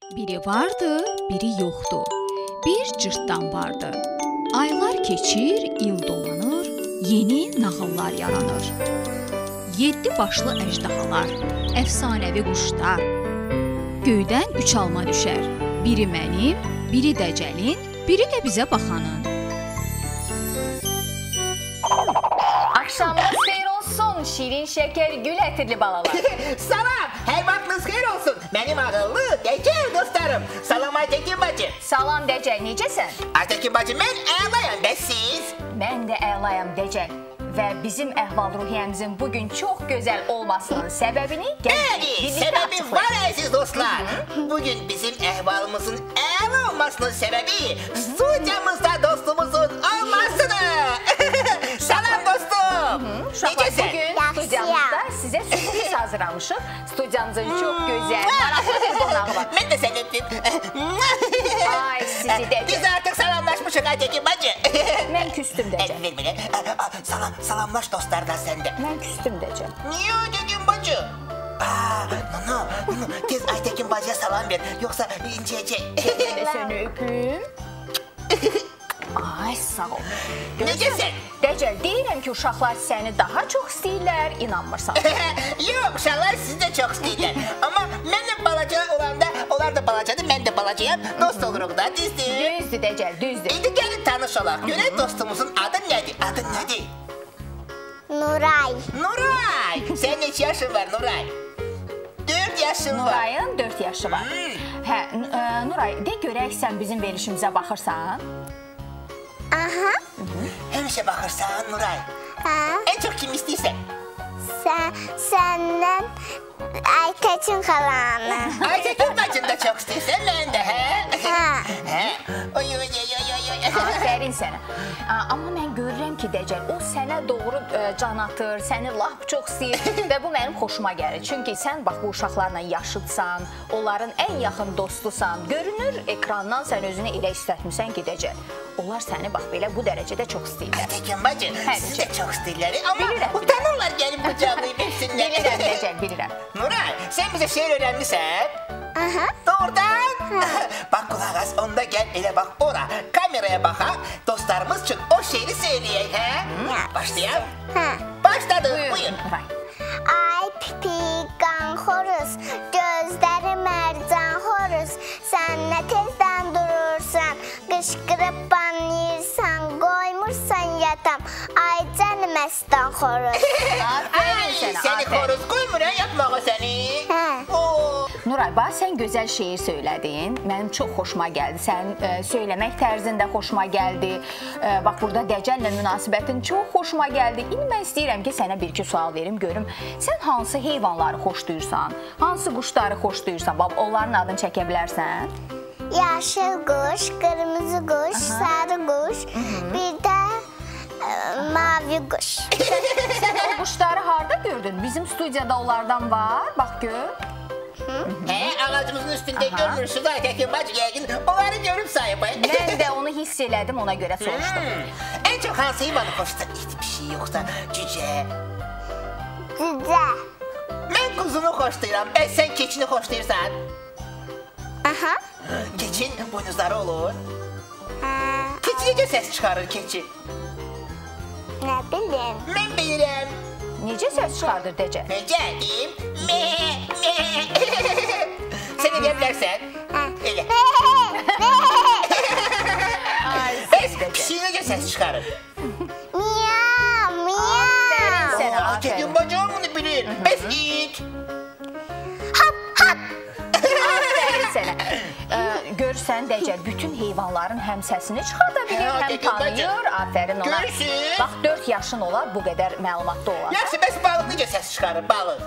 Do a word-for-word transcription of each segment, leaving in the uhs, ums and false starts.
Biri vardı, biri yoxdu. Bir cırtdan vardı. Aylar keçir, il dolanır, yeni nağıllar yaranır. Yeddi başlı əjdahalar, əfsanəvi quşlar. Göydən üç alma düşər. Biri mənim, biri Dəcəlin, biri də bizə baxanın. Akşamınız xeyir olsun, şirin şeker, gül ətirli balalar. Salam, hər vaxtınız xeyir olsun. Mənim ağıllı, Dəcəl dostlarım. Salam Aytəkin bacı. Salam Dəcəl, necəsən? Aytəkin bacı, mən əlayam, bəs siz? Mən də əlayam Dəcəl. Və bizim əhval-ruhiyyəmizin bugün çox gözəl olmasının səbəbini Bəli, səbəbi var əziz dostlar. Bugün bizim əhvalımızın əla olmasının səbəbi studiyamızda dostumuzun olmasıdır. Salam dostum. Necəsən? Bugün studiyamızda sizə sürpriz hazırlamışıq. Studiyamızın çox gözəl, maraqlı bir qonağı var. Mən də səni öpdüm. Ay, sizi Dəcəl. Biz artıq salamlaşmışıq Aytəkin bacı. Mən küstüm Dəcəl. Ver mənə. Salam, salamlaş dostlardan sən də. Mən küstüm Dəcəl. Niyə Aytəkin bacı? Aa, no, no, tez Aytəkin bacıya salam ver, yoxsa incəyəcək. Mən də səni öpüm. Ay, sağ ol. Necəsən? Dəcəl, deyirəm ki, uşaqlar səni daha çox istəyirlər, inanmırsan. Yox, uşaqlar sizi də çox istəyirlər. Amma mən də balaca olanda, onlar da balacadır, mən də balacayam. Dost oluruq da, düzdür? Düzdür Dəcəl, düzdür. İndi gəlin tanış olaq. Görək dostumuzun adı nədir? Adı nədir? Nuray. Nuray! Sən neçə yaşın var Nuray? dörd yaşın var. Nurayın dörd yaşı var. Hə, Nuray, de görək sən bizim verilişimizə baxırsan. Aha. Həmişə baxırsan Nuray. Hə. En çox kim istəyirsən? Sən, səndən Aytəkin xalanı. Aytəkin bacını da çox istəyirsən, mən də, hə? Hə. Hə? Oy, oy, oy, oy, oy. Aferin sənə. Amma mən görürəm ki, Dəcəl, o sənə doğru can atır, səni lap çox istəyir və bu mənim xoşuma gəlir. Çünki sən bax bu uşaqlarla yaşıdsan, onların ən yaxın dostusan. Görünür, ekrandan sən özünü elə istətmirsən ki, Dəcəl. Onlar səni bax belə bu dərəcədə çox istəyirlər. Aytəkin bacı, sizi də çox istəyirlər, amma Bilirəm, utanırlar gəlib qucaqlayıb hepsindən. Bilirəm, Dəcəl, bilirəm. Nuray, sən bizə şeir öyrənmisən? Aha. Doğrudan? Bax qulaq as, onda gəl elə bax ora, kameraya baxaq, dostlarımız üçün o şeiri söyləyək, hə? Başlayaq? Hə. Başladı, buyur. Nuray. Ay pipi qan xoruz, gözləri mərcan xoruz, sən nə tezdən durursan, qışqırıb banlayırsan, qoymursan yatam, ay canım məstan xoruz. Aferin sənə, Səni aferin. xoruz qoymur, hə, yapmağa səni? Hə. Nuray, bax, sən gözəl şeir söylədin, mənim çox xoşuma gəldi, sən e, söyləmək tərzin də xoşuma gəldi, e, bax, burada Dəcəllə münasibətin çox xoşuma gəldi. İndi mən istəyirəm ki, sənə bir-iki sual verim, görüm, sən hansı heyvanları xoşduyursan, hansı quşları xoşduyursan, bax, onların adını çəkə bilərsən? Yaşıl quş, qırmızı quş, sarı quş, bir də ə, mavi quş. Sən o quşları harada gördün? Bizim studiyada onlardan var, bax, gör. Hə, ağacımızın üstündə görmürsünüz, Aytəkin bacı yəqin, onları görüb sayıb. Mən də onu hiss elədim, ona görə soruşdum. Ən çox hansı heyvanı xoşsan? İt bir şey yoxsa cücə? Cücə. Mən quzunu xoşlayıram, bəs sən keçini xoşlayırsan? Aha. Keçin buynuzları olur. Hə. Keçi necə səs çıxarır keçi? Nə bilim. Mən bilirəm. Necə səs çıxardır Dəcəl? Necə deyim? Me, me. Sən eləyə bilərsən? Hə. Elə. Ay, Bəs pişik necə səs çıxarır? Miyav, Aferin miyav. sənə, Aa, Keçin aferin. bacım bunu bilir. Bəs it? Aferin sənə. Ee, görürsən Dəcəl, bütün heyvanların həm səsini çıxarda bilir, Hə, həm Dəcəl, tanıyır. Aferin ona. Görürsün? Bax, dörd yaşın olar, bu qədər məlumatda olar. Yaxşı, bəs balıq necə səs çıxarır, balıq?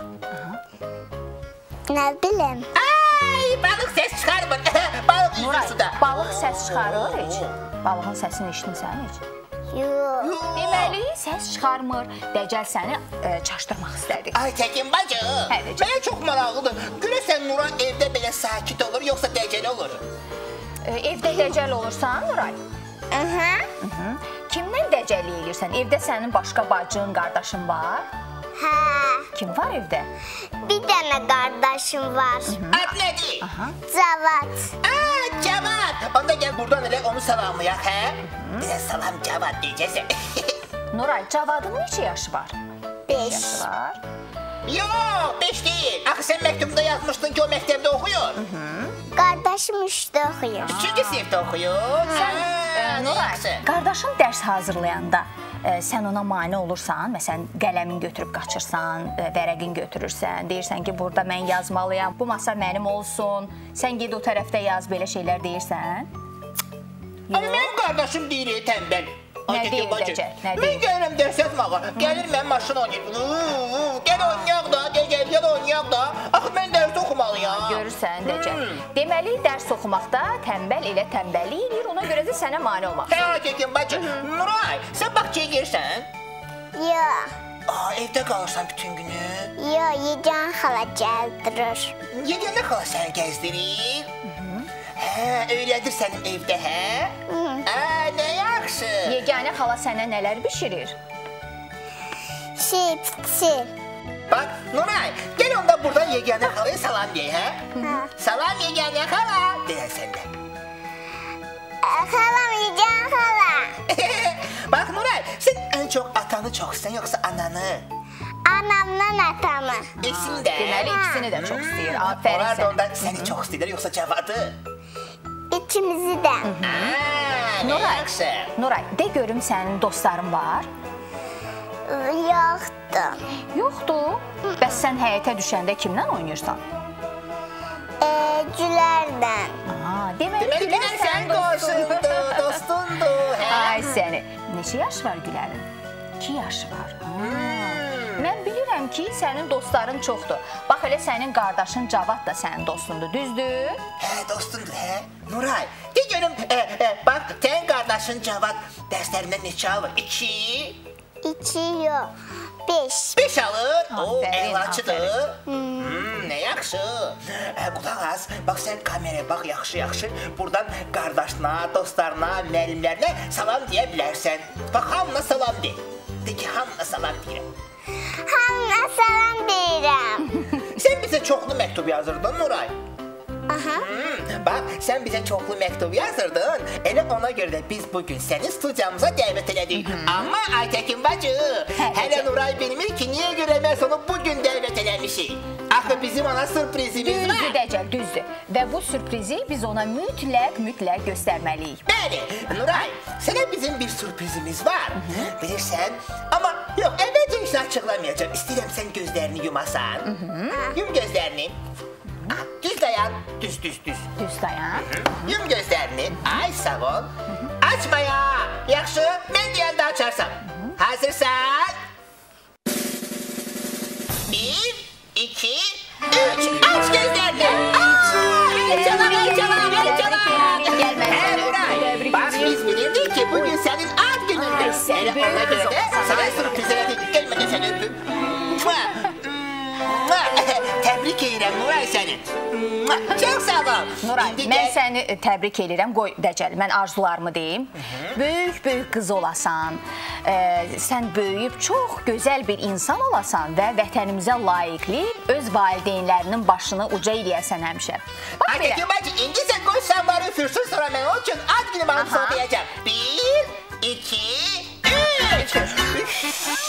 Nə bilim. Ay, balıq səs çıxarmır. Balıq üzür Nuray, suda. balıq səs çıxarır heç? Balığın səsini eşitmisən heç? Yox. Deməli, səs çıxarmır. Dəcəl səni e, çaşdırmaq istədi. Aytəkin bacı, Hə, Dəcəl. mənə çox maraqlıdır. Görəsən Nuray evdə belə sakit olur, yoxsa Dəcəl olur? E, evdə Dəcəl olursan, Nuray? Aha. Kimdən Dəcəllik eləyirsən? Evdə sənin başqa bacın, qardaşın var? Hə. Kim var evdə? Bir dənə qardaşım var. Ad nədir? Cavad. Aa, Cavad. Onda gel buradan elə onu salamlayaq, hə? Bizə salam Cavad deyəcəksən. Nuray, Cavadın neçə yaşı var? Beş. Yaşı var. Yox, beş deyil. Axı sən məktubda yazmışdın ki, o məktəbdə oxuyur. Qardaşım üçdə oxuyur. Üçüncü sinifdə oxuyur. Sən, e, Nuray, yaxşı. qardaşın dərs hazırlayanda e, sən ona mane olursan, məsələn, qələmin götürüb qaçırsan, e, vərəqin götürürsən, deyirsən ki, burada mən yazmalıyam, bu masa mənim olsun, sən ged o tərəfdə yaz, belə şeylər deyirsən? Amma mənim qardaşım deyir, tənbəl. Nə deyir Dəcəl? Nə Mən deyir? gəlirəm dərs yazmağa. Gəlir mənim maşın oynayır. Gəl oynayaq da, Dəcəl, gəl oynayaq da. Axı mən dərs oxumalıyam. Görürsən Dəcəl. Deməli, dərs oxumaqda tənbəl elə tənbəllik edir, ona görə də sənə mane olmaq. Hə, Tekin bacı. Nuray, sən bağçaya girsən? Yox. Aa, evdə qalırsan bütün günü. Yox, yegan xala gəldirir. Yeganə xala səni gəzdirir. Hə, öyrədir sənin evdə, hə? Aa, nə yaxşı. Yeganə xala sənə nələr bişirir? Şipsi. Bax, Nuray, gəl onda buradan yeganə xalaya salam deyək, hə? Salam yeganə xala, deyək sən də. Xalam yegan xala. Bax, Nuray, sən ən çox atanı çox istəyirsən, yoxsa ananı? Anamdan atamı. İkisini də. Deməli, ikisini də çox istəyir. Aferin Onlar da sənə. onda səni çox istəyirlər, yoxsa Cavadı? İkimizi də. Aa, nə Nuray, yaxşı. Nuray, de görüm sənin dostların var? Yoxdur. Yoxdur. Bəs sən həyətə düşəndə kimlə oynayırsan? E, Gülərdən. Aa, deməli, Deməli, Gülər Gülər sən sənin dostundur. qoşundu, dostundu, hə? Ay səni. Neçə yaş var Gülərin? iki yaşı var. Hmm. Mən bilirəm ki, sənin dostların çoxdur. Bax, elə sənin qardaşın Cavad da sənin dostundur, düzdür? Hə, dostundur, hə? Nuray, de görüm, e, e, bax, sənin qardaşın Cavad dərslərindən neçə alır? İki, İki yox. Beş. beş alır. O, Aferin, əlaçıdır. Hmm, nə yaxşı. E, qulaq az, bax sən kameraya bax, yaxşı-yaxşı. Buradan qardaşına, dostlarına, müəllimlərinə salam deyə bilərsən. Bax, hamına salam de. De ki, hamına salam deyirəm. Hamına salam deyirəm. Sən bizə çoxlu məktub yazırdın, Nuray. Aha. Hmm, bax, sən bizə çoxlu məktub yazırdın. Elə ona görə də biz bugün səni studiyamıza dəvət elədik. Amma Aytəkin bacı, hələ Nuray bilmir ki, niyə görə biz onu bugün dəvət eləmişik. Axı bizim ona sürprizimiz var. Düzdür Dəcəl, düzdür. Və bu sürprizi biz ona mütləq, mütləq göstərməliyik. Bəli, Nuray, sənə bizim bir sürprizimiz var. Bilirsən, amma yox, əvvəlcə heç açıqlamayacağım. İstəyirəm sən gözlərini yumasan. Yum gözlərini. Düz dayan, düz, düz, düz. Düz dayan. Yum gözlərini. Ay, sağ ol. Açmaya. Yaxşı, mən deyəndə açarsan. Hazırsan? Bir, iki, üç. Aç gözlərini. Ay, canım, ay, canım, ay, canım. Hə, Nuray, bax biz bilirdik ki, bugün sənin ad günündür. Elə ona görə də sana sürpriz elədik. Gəl mənə səni öpüm. Təbrik edirəm Nuray səni. Çox sağ ol. Nuray, mən səni təbrik edirəm. Qoy Dəcəl, mən arzularımı deyim. Böyük-böyük qız olasan, e, sən böyüyüb çox gözəl bir insan olasan və vətənimizə layiqli öz valideynlərinin başını uca eləyəsən həmişə. Bax belə. Aytəkin bacı, indi sən qoy sən barı üfürsün, sonra mən onun üçün ad günü bağlı sana deyəcəm. Bir, iki, üç.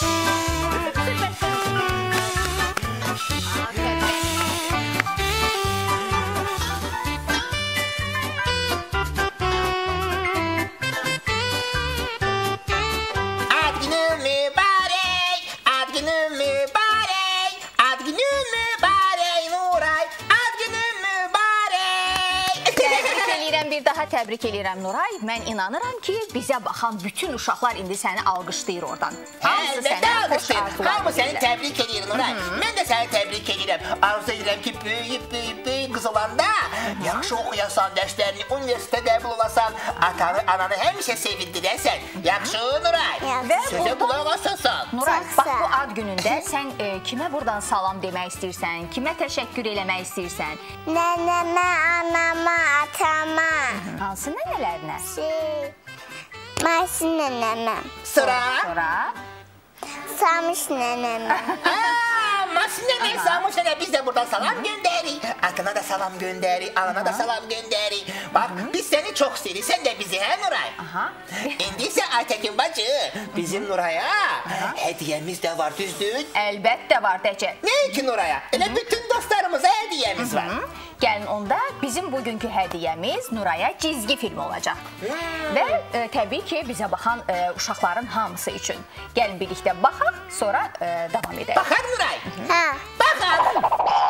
Bir daha təbrik edirəm Nuray. Mən inanıram ki, bizə baxan bütün uşaqlar indi səni alqışlayır oradan. Hamısı sənə xoş arzular. Hamı səni təbrik edir Nuray. Mən də səni təbrik edirəm. Arzu edirəm ki, böyüyüb, böyüyüb, böyüyüb qız olanda yaxşı oxuyasan, dərslərini, universitetə qəbul olasan, atanı, ananı həmişə sevindirəsən. Yaxşı Nuray. Sözə qulaq asasan. Nuray, bax bu ad günündə sən e, kimə buradan salam demək istəyirsən? Kimə təşəkkür eləmək istəyirsən? Nənəmə, anama, atama. Hansı nənələrinə? Şey, Mersin nənəmə. Sıra. Sonra? Samış nənəmə. Masine ne Samış nene biz de buradan salam göndərik. Atına da salam göndərik, anana da salam göndərik. Bak biz seni çok sevdik, sen de bizi he Nuray? Aha. İndi ise Aytekin bacı, bizim Nuray'a hediyemiz de var düzdür. Əlbəttə var Dəcəl. Ne ki Nuray'a? Elə bütün dostlarımıza hediyemiz var. Gəlin onda bizim bugünkü hədiyəmiz Nuraya cizgi filmi olacaq. Və e, təbii ki bizə baxan e, uşaqların hamısı üçün. Gəlin birlikdə baxaq, sonra e, davam edək. Bakar Nuray. Hə. Bakar.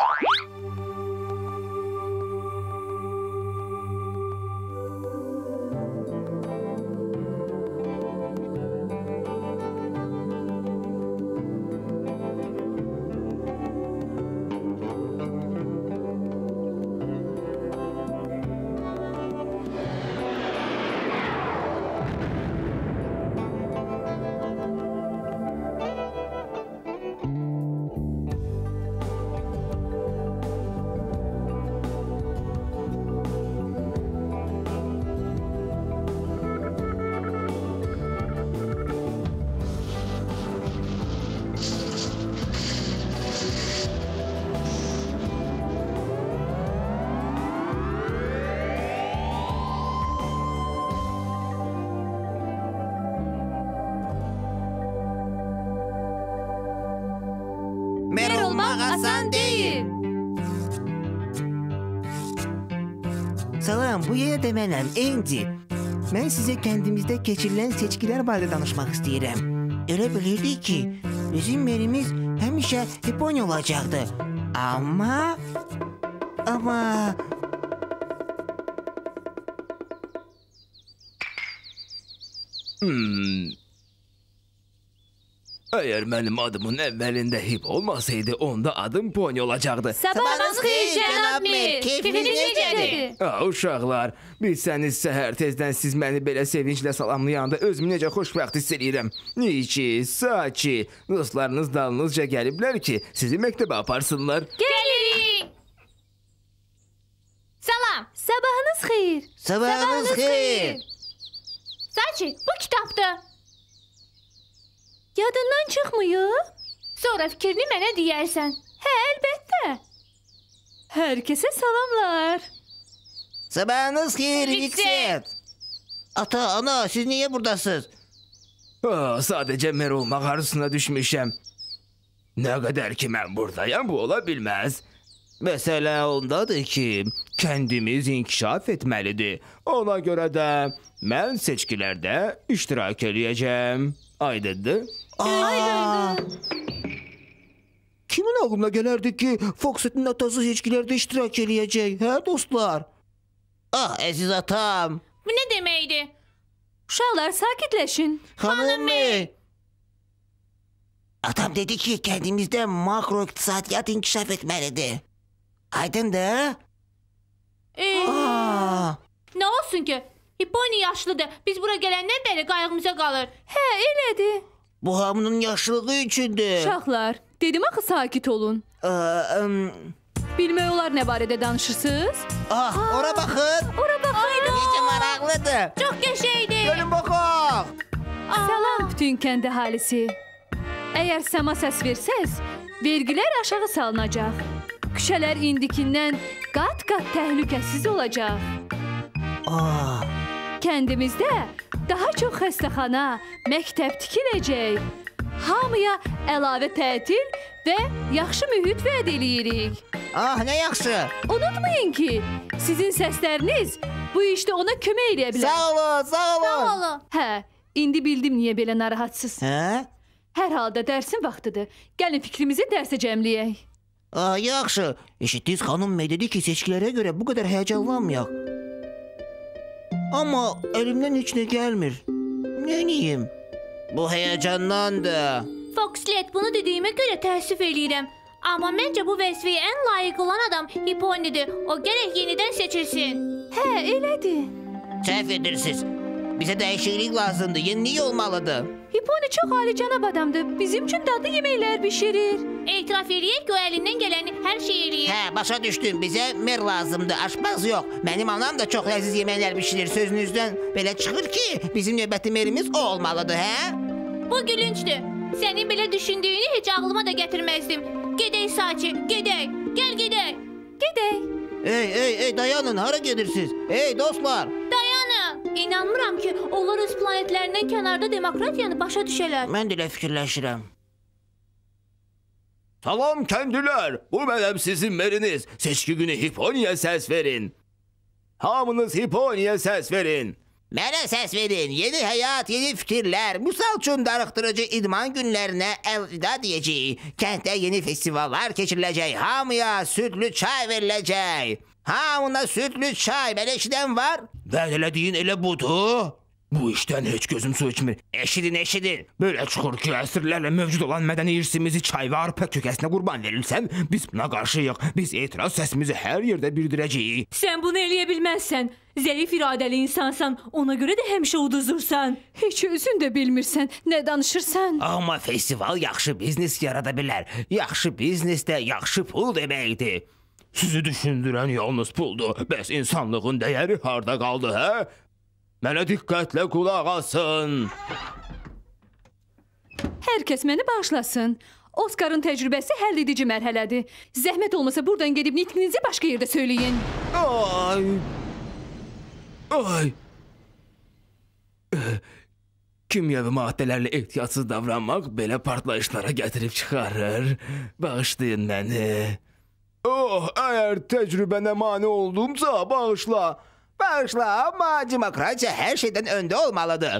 Mer olmaq asan deyil. Salam, bu yerdə mənəm, Endi. Mən sizə kəndimizdə keçirilən seçkilər barədə danışmaq istəyirəm. Elə bilirdik ki, bizim merimiz həmişə Hipponia olacaqdı. Amma... Amma... Hmm. Eğer benim adımın evvelinde Hip olmasaydı onda adım Pony olacaktı. Sabahınız xeyir cənab mer. Keyfiniz necədir? Aa, uşaqlar, bilsəniz səhər tezdən siz məni belə sevinclə salamlayanda özümü necə xoşbəxt hiss edirəm. Niçi, saçi, dostlarınız dalınızca gəliblər ki, sizi məktəbə aparsınlar. Gelirik. Salam. Sabahınız xeyir. Sabahınız xeyir. Saçi, bu kitabdır. Yadından çıxmıyor? Sonra fikrini mənə deyərsən. Hə, əlbəttə. Hər kəsə salamlar. Sabahınız xeyir, Vikset. Vikset. Ata, ana, siz niyə buradasınız? Aa, sadəcə mer olmaq arzusuna düşmüşəm. Nə qədər ki mən buradayam, bu ola bilməz. Məsələ ondadır ki, kəndimiz inkişaf etməlidir. Ona görə də mən seçkilərdə iştirak eləyəcəm. Aydındır? Aydındır. Kimin ağlına gələrdi ki, Foxet'in atası seçkilərdə iştirak eləyəcək, hə dostlar? Ah, əziz atam. Bu nə deməkdir? Uşaqlar, sakitləşin. Xanım May. Atam dedi ki, kəndimizdə makro iqtisadiyyat inkişaf etməlidir. Aydındır? Ee, Aa. nə olsun ki? Hipponia yaşlıdır. Biz bura gələndən bəri qayğımıza qalır. Hə, elədir. Bu hamının yaşlılığı üçündür. Uşaqlar, dedim axı sakit olun. Aa, um, Bilmək olar nə barədə danışırsınız? ah, ora baxın. Ora baxın. Necə maraqlıdır. Çox qəşəngdir. Gəlin baxaq. Salam bütün kənd əhalisi. Əgər səma səs versəz, vergilər aşağı salınacaq. Küçələr indikindən qat-qat təhlükəsiz olacaq. Aa, Kəndimizdə daha çox xəstəxana, məktəb tikiləcək. Hamıya əlavə tətil və yaxşı mühit vəd eləyirik. ah, nə yaxşı. Unutmayın ki, sizin səsləriniz bu işdə ona kömək eləyə bilər. Sağ olun, sağ olun. Oğlum. Hə, indi bildim niyə belə narahatsınız. Hə? Hər halda dərsin vaxtıdır. Gəlin fikrimizi dərsə cəmləyək. Aa, yaxşı. Eşitdiniz, xanım May dedi ki, seçkilərə görə bu qədər həyəcanlanmayaq. Amma əlimdən heç nə gəlmir. Nəyim? Bu həyəcandandır. Foxlet, bunu dediyimə görə təəssüf eləyirəm. Amma məncə bu vəzifəyə ən layiq olan adam Hipponia'dır. O gərək yenidən seçilsin. Hə, elədir. Səhv edirsiniz. Bizə dəyişiklik lazımdır, yenilik olmalıdır. Hipponi çox alicənab adamdır. Bizim üçün dadlı yeməklər bişirir. Etiraf eləyək ki, o əlindən gələni hər şey eləyir. Hə, başa düşdüm. Bizə mer lazımdır, aşpaz yox. Mənim anam da çox ləziz yeməklər bişirir. Sözünüzdən belə çıxır ki, bizim növbəti merimiz o olmalıdır, hə? Bu gülüncdür. Sənin belə düşündüyünü heç ağlıma da gətirməzdim. Gedək Saçı, gedək. Gəl gedək. Gedək. Ey, ey, ey, dayanın, hara gedirsiniz? Ey, dostlar. Dayanın. İnanmıram ki, onlar öz planetlərindən kənarda demokratiyanı başa düşələr. Mən də elə fikirləşirəm. Salam kəndlilər, bu mənim sizin meriniz. Seçki günü Hiponiya səs verin. Hamınız Hiponiya səs verin. Mənə səs verin, yeni həyat, yeni fikirlər, misal üçün darıxdırıcı idman günlərinə əlvida deyəcək. Kənddə yeni festivallar keçiriləcək, hamıya südlü çay veriləcək. Hamına südlü çay, belə eşidən var? Vəd elədiyin elə budur. Bu işdən heç gözüm su içmir. Eşidin, eşidin. Belə çıxır ki, əsrlərlə mövcud olan mədəni irsimizi çay və arpa kökəsinə qurban verilsəm, biz buna qarşıyıq. Biz etiraz səsimizi hər yerdə bildirəcəyik. Sən bunu eləyə bilməzsən. Zəif iradəli insansan, ona görə də həmişə uduzursan. Heç özün də bilmirsən, nə danışırsan. Amma festival yaxşı biznes yarada bilər. Yaxşı biznes də yaxşı pul deməkdir. Sizi düşündürən yalnız puldur. Bəs insanlığın dəyəri harda qaldı, hə? Mənə diqqətlə qulaq asın. Hər kəs məni bağışlasın. Oskarın təcrübəsi həll edici mərhələdir. Zəhmət olmasa buradan gedib nitqinizi başqa yerdə söyləyin. Ay. Ay. Kimyəvi maddələrlə ehtiyatsız davranmaq belə partlayışlara gətirib çıxarır. Bağışlayın məni. Oh, əgər təcrübənə mane oldumsa, bağışla. Bağışla, amma demokratiya hər şeydən öndə olmalıdır.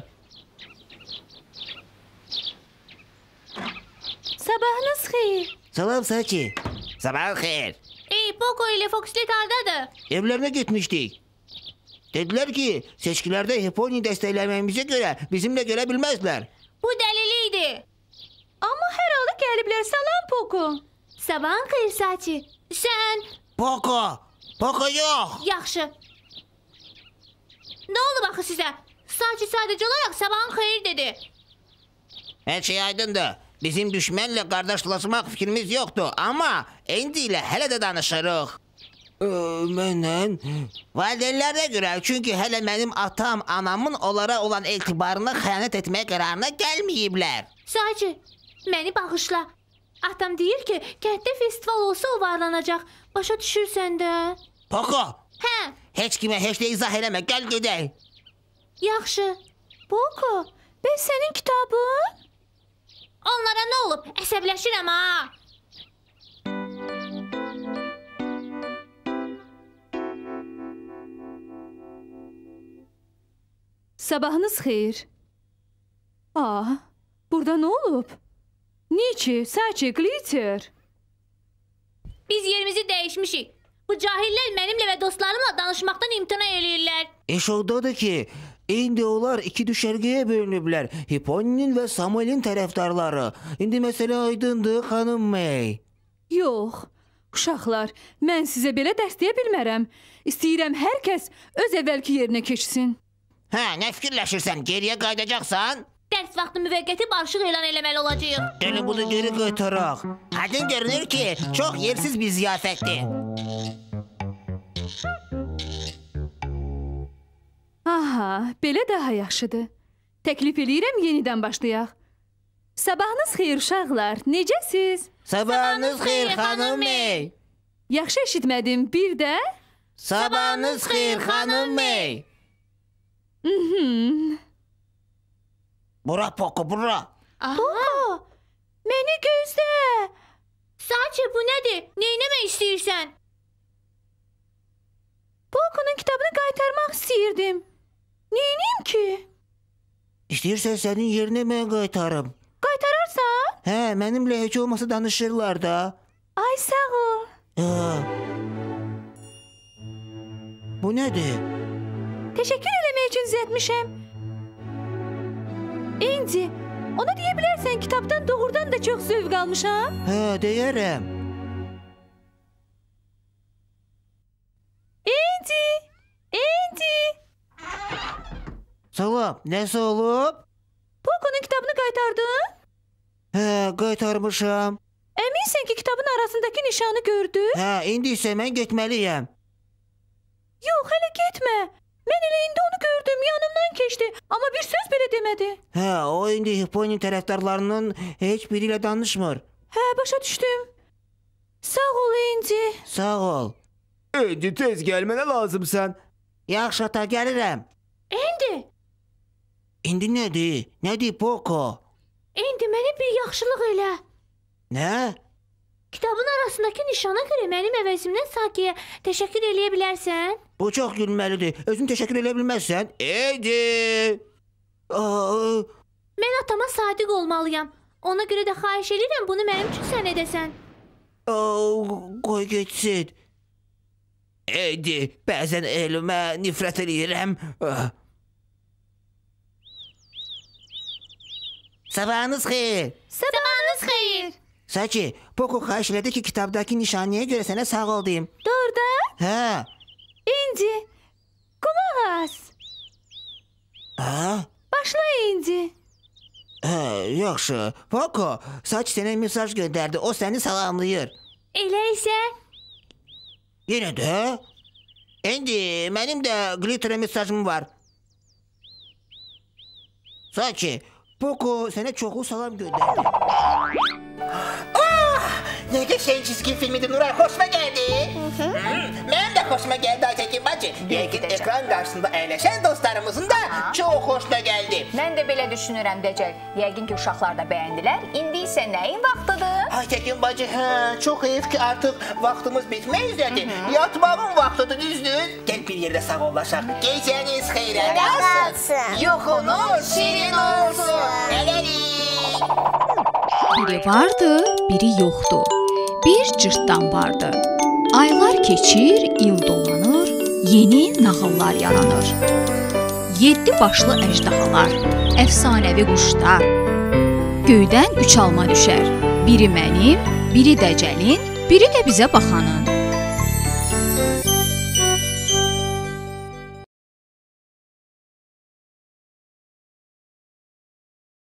Sabahınız xeyir. Salam Saçı. Sabah xeyir. Ey, Poco ilə Foxlet hardadır? Evlərinə getmişdik. Dedilər ki, seçkilərdə Hiponiya dəstəkləməyimizə görə bizimlə gələ bilməzlər. Bu dəlili idi. Amma hər halda gəliblər. Salam Poco. Sabahın xeyir Saçı. Sən... Poco, Poco yox. Yaxşı. Nə oldu baxı sizə? Saçı sadəcə olaraq sabahın xeyir dedi. Hər şey aydındır. Bizim düşmənlə qardaşlaşmaq fikrimiz yoxdur. Amma indi ilə hələ də danışırıq. Məndən? Valideynlərə görə, çünki hələ mənim atam, anamın onlara olan etibarına xəyanət etmək qərarına gəlməyiblər. Saçı, məni bağışla. Atam deyir ki, kənddə festival olsa o varlanacaq. Başa düşürsən də. Poco. Hə. Heç kimə heç də izah eləmə, gəl gedək. Yaxşı. Poco, bəs sənin kitabın? Onlara nə olub? Əsəbləşirəm ha. Sabahınız xeyir. Aa, burada nə olub? Niçin? Saçı, Glitter. Biz yerimizi dəyişmişik. Bu cahillər mənimlə və dostlarımla danışmaqdan imtina eləyirlər. İş oradadır ki, indi onlar iki düşərgəyə bölünüblər. Hiponiyanın və Samuelin tərəfdarları. İndi məsələ aydındır, xanım May. Yox, uşaqlar, mən sizə belə dəstəyə bilmərəm. İstəyirəm hər kəs öz əvvəlki yerinə keçsin. Hə, nə fikirləşirsən? Geriyə qayıdacaqsan? Dərs vaxtı müvəqqəti barışıq elan eləməli olacağıq. Gəlin bunu geri qaytaraq. Aydın görünür ki, çox yersiz bir ziyafətdir. Aha, belə daha yaxşıdır. Təklif eləyirəm yenidən başlayaq. Sabahınız xeyir uşaqlar, necəsiz? Sabahınız xeyir xanım May. Yaxşı eşitmədim, bir də? Sabahınız xeyir xanım May. Mhm. Bura Poco, bura. Poco, məni gözlə. Saçı, bu nədir? Neynəmək istəyirsən? Poco'nun kitabını qaytarmaq istəyirdim. Neyniyim ki? İstəyirsən sənin yerinə mən qaytarım. Qaytararsan? Hə, mənimlə heç olmasa danışırlar da. Ay sağ ol. Hə. Bu nədir? Təşəkkür eləmək üçün düzəltmişəm. İnci, ona deyə bilərsən kitabdan doğrudan da çox zövq almışam. Hə, deyərəm. İnci, İnci. Salam, nəsə olub? Poco'nun kitabını qaytardın? Hə, qaytarmışam. Əminsən ki, kitabın arasındakı nişanı gördün? Hə, indi isə mən getməliyəm. Yox, hələ getmə. Mən elə indi onu gördüm, yanımdan keçdi, amma bir söz belə demədi. Hə, o indi Hipponin tərəfdarlarının heç biri ilə danışmır. Hə, başa düşdüm. Sağ ol İnci. Sağ ol. İndi tez gəl, mənə lazımsan. Yaxşı ata, gəlirəm. İndi, İndi nədir? Nədir Poco? indi mənə bir yaxşılıq elə. Nə? Kitabın arasındakı nişana görə mənim əvəzimdən Sakiyə təşəkkür eləyə bilərsən? Bu çox gülməlidir. Özün təşəkkür edə bilməzsən. Edi. Aa, Mən atama sadiq olmalıyam. Ona görə də xahiş edirəm bunu mənim üçün sən edəsən. aa, qoy getsin. Edi, bəzən elmə nifrət eləyirəm. Ah. Sabahınız xeyir. Sabahınız xeyir. Saki, Poco xahiş elədi ki, kitabdakı nişanəyə görə sənə sağ ol deyim. Doğruda? Hə. İnci. Qulaq as. Ha? Başla İnci. Hə, yaxşı. Poco, Saki sənə mesaj göndərdi. O səni salamlayır. Elə isə Yenə də? İndi mənim də Glitter'a mesajım var. Saki, Poco sənə çoxlu salam göndərdi. Ne geçen çizgi filmiydi Nuray, hoşuma geldi. Hı hı. Benim de hoşuma geldi Aytekin bacı. Yəqin ekran qarşısında əyləşən dostlarımızın da çox hoşuna geldi. Mən də belə düşünürəm Dəcəl. Yəqin ki, uşaqlar da bəyəndilər. İndi isə nəyin vaxtıdır? Aytekin bacı, hə, çok heyif ki artık vaktimiz bitmək üzrədir. Yatmağın vaxtıdır, düzdür. Gel bir yerde sağollaşaq. Geceniz xeyrə qalsın. Yuxunuz şirin olsun. Elərik. Biri vardı, biri yoxdu. Bir cırtdan vardı. Aylar keçir, il dolanır, yeni nağıllar yaranır. Yeddi başlı əjdahalar, əfsanəvi quşlar. Göydən üç alma düşər. Biri mənim, biri Dəcəlin, biri də bizə baxanın.